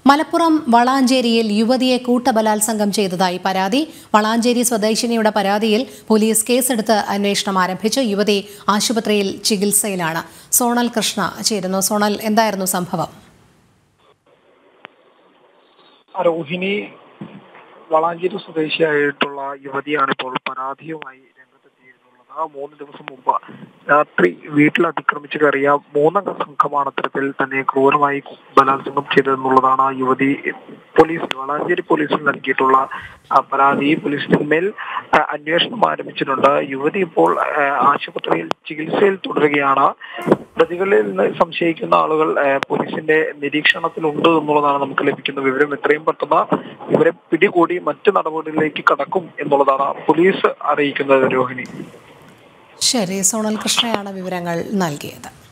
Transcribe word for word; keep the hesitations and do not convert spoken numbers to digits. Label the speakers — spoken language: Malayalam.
Speaker 1: മലപ്പുറം വളാഞ്ചേരിയിൽ യുവതിയെ കൂട്ടബലാത്സംഗം ചെയ്തതായി പരാതി. വളാഞ്ചേരി സ്വദേശിനിയുടെ പരാതിയിൽ പോലീസ് കേസെടുത്ത് അന്വേഷണം ആരംഭിച്ചു. യുവതി ആശുപത്രിയിൽ ചികിത്സയിലാണ്. സോണൽ കൃഷ്ണ ചേരുന്നു. സോണൽ, എന്തായിരുന്നു സംഭവം?
Speaker 2: രോഹിണി വളാഞ്ചേരി സ്വദേശിയായിട്ടുള്ള യുവതിയാണ് ഇപ്പോൾ പരാതിയുമായി രംഗത്തെത്തിയിരുന്നുള്ളത്. മൂന്ന് ദിവസം മുമ്പ് രാത്രി വീട്ടിൽ അതിക്രമിച്ച് കയറിയ മൂന്നംഗ സംഘമാണ് അത്തരത്തിൽ തന്നെ ക്രൂരമായി ബലാത്സംഗം ചെയ്തതെന്നുള്ളതാണ് യുവതി പോലീസ് വളാഞ്ചേരി പോലീസിൽ നൽകിയിട്ടുള്ള പരാതി. പോലീസിന്മേൽ അന്വേഷണം ആരംഭിച്ചിട്ടുണ്ട്. യുവതി ഇപ്പോൾ ആശുപത്രിയിൽ ചികിത്സയിൽ തുടരുകയാണ്. പ്രതികളിൽ നിന്ന് സംശയിക്കുന്ന ആളുകൾ പോലീസിന്റെ നിരീക്ഷണത്തിലുണ്ട് എന്നുള്ളതാണ് നമുക്ക് ലഭിക്കുന്ന വിവരം. എത്രയും പെട്ടെന്ന് ഇവരെ പിടികൂടി മറ്റു നടപടികളിലേക്ക് കടക്കും എന്നുള്ളതാണ് പോലീസ് അറിയിക്കുന്നത്. രോഹിണി,
Speaker 1: ശരി, സോണൽ കൃഷ്ണയാണ് വിവരങ്ങൾ നൽകിയത്.